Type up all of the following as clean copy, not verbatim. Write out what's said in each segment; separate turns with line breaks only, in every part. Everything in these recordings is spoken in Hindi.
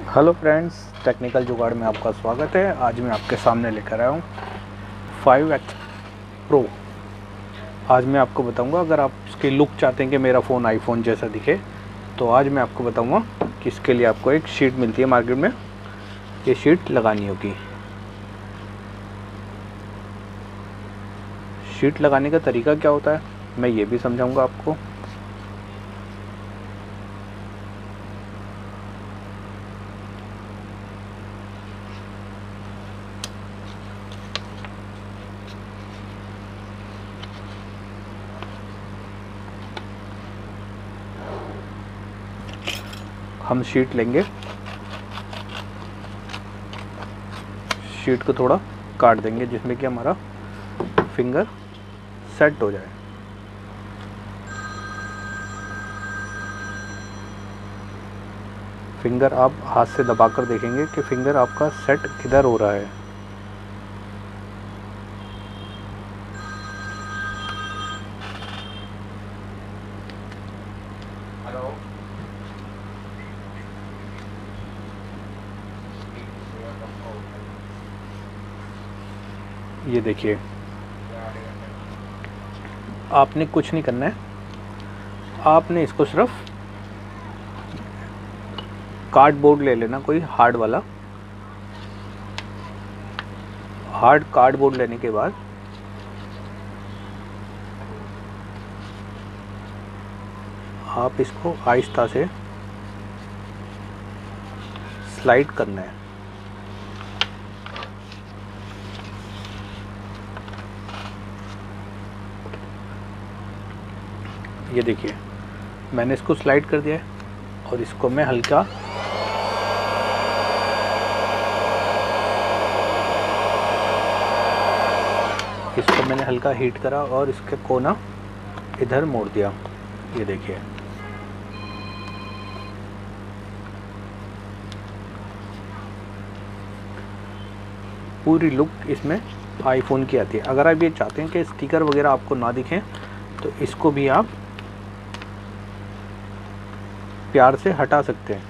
हेलो फ्रेंड्स, टेक्निकल जुगाड़ में आपका स्वागत है। आज मैं आपके सामने लेकर आया हूँ 5X प्रो। आज मैं आपको बताऊंगा, अगर आप इसकी लुक चाहते हैं कि मेरा फ़ोन आईफोन जैसा दिखे, तो आज मैं आपको बताऊंगा कि इसके लिए आपको एक शीट मिलती है मार्केट में, ये शीट लगानी होगी। शीट लगाने का तरीका क्या होता है मैं ये भी समझाऊँगा आपको। हम शीट लेंगे, शीट को थोड़ा काट देंगे जिसमें कि हमारा फिंगर सेट हो जाए। फिंगर आप हाथ से दबाकर देखेंगे कि फिंगर आपका सेट किधर हो रहा है। ये देखिए, आपने कुछ नहीं करना है, आपने इसको सिर्फ कार्डबोर्ड ले लेना, कोई हार्ड वाला। हार्ड कार्डबोर्ड लेने के बाद आप इसको आहिस्ता से स्लाइड करना है। ये देखिए, मैंने इसको स्लाइड कर दिया है और इसको मैं हल्का हीट करा और इसके कोना इधर मोड़ दिया। ये देखिए, पूरी लुक इसमें आईफोन की आती है। अगर आप ये चाहते हैं कि स्टिकर वगैरह आपको ना दिखें, तो इसको भी आप प्यार से हटा सकते हैं।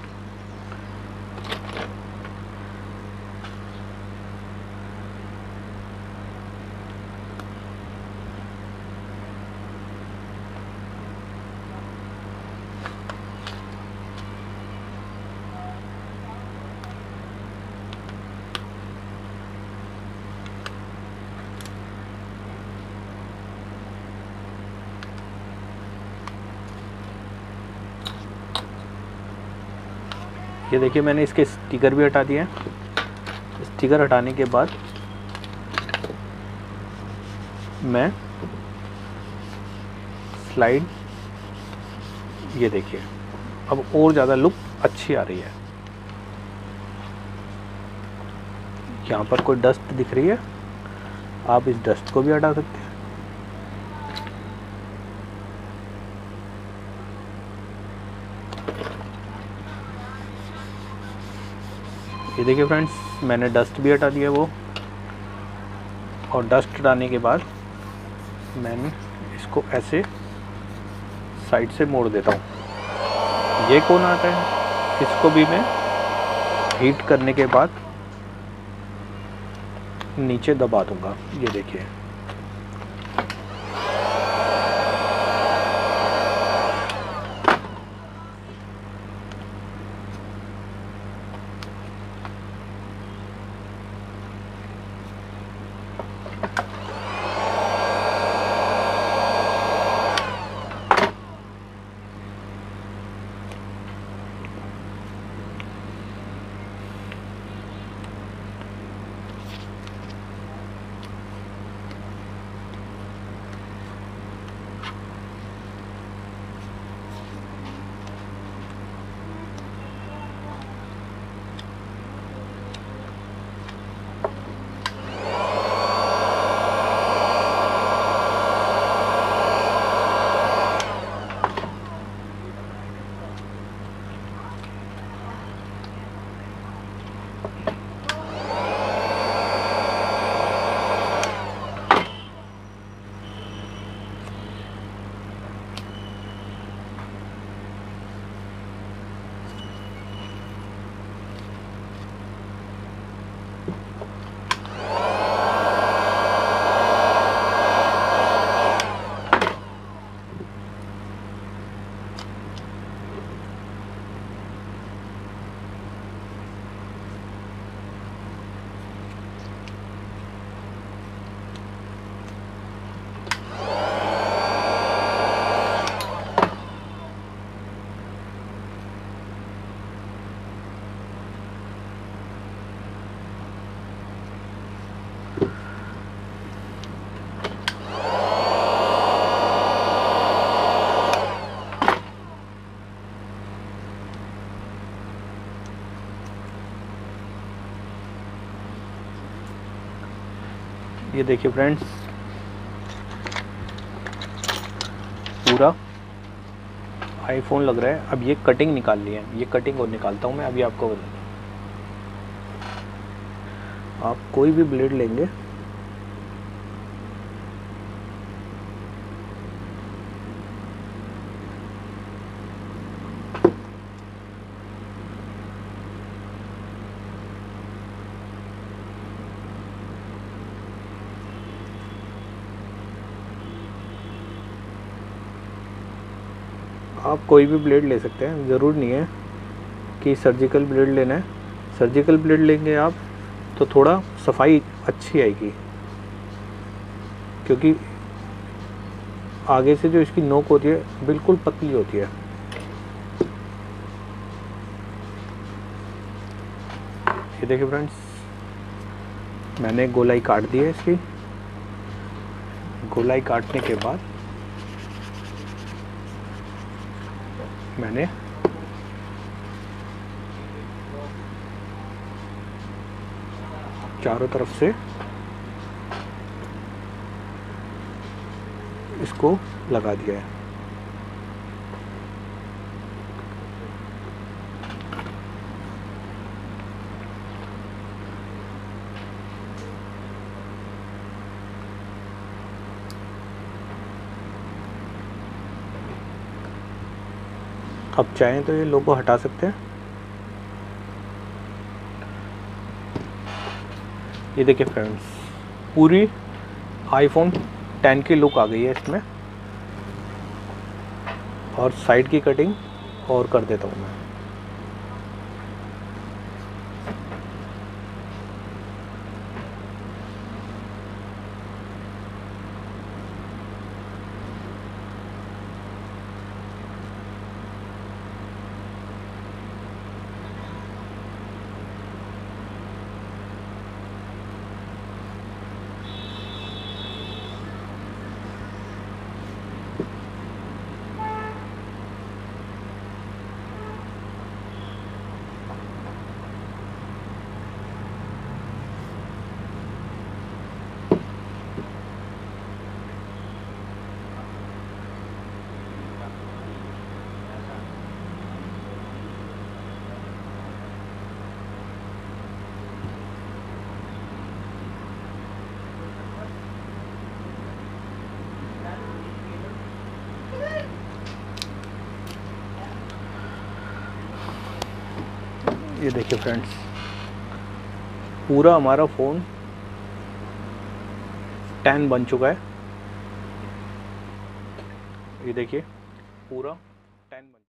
ये देखिए, मैंने इसके स्टिकर भी हटा दिए हैं। स्टिकर हटाने के बाद मैं स्लाइड, ये देखिए, अब और ज़्यादा लुक अच्छी आ रही है। यहाँ पर कोई डस्ट दिख रही है, आप इस डस्ट को भी हटा सकते हैं। ये देखिए फ्रेंड्स, मैंने डस्ट भी हटा दिया वो, और डस्ट हटाने के बाद मैंने इसको ऐसे साइड से मोड़ देता हूँ। ये कौन आता है, इसको भी मैं हीट करने के बाद नीचे दबा दूंगा। ये देखिए, ये देखिए फ्रेंड्स, पूरा आईफोन लग रहा है। अब ये कटिंग निकाल ली है, ये कटिंग और निकालता हूँ मैं अभी आपको बता। आप कोई भी ब्लेड लेंगे, आप कोई भी ब्लेड ले सकते हैं, ज़रूर नहीं है कि सर्जिकल ब्लेड लेना है। सर्जिकल ब्लेड लेंगे आप तो थोड़ा सफाई अच्छी आएगी, क्योंकि आगे से जो इसकी नोक होती है बिल्कुल पतली होती है। ये देखिए फ्रेंड्स, मैंने गोलाई काट दी है इसकी। गोलाई काटने के बाद मैंने चारों तरफ से इसको लगा दिया है। अब चाहें तो ये लोगो हटा सकते हैं। ये देखिए फ्रेंड्स, पूरी आईफोन 10 की लुक आ गई है इसमें। और साइड की कटिंग और कर देता हूँ मैं। ये देखिए फ्रेंड्स, पूरा हमारा फ़ोन 10 बन चुका है। ये देखिए पूरा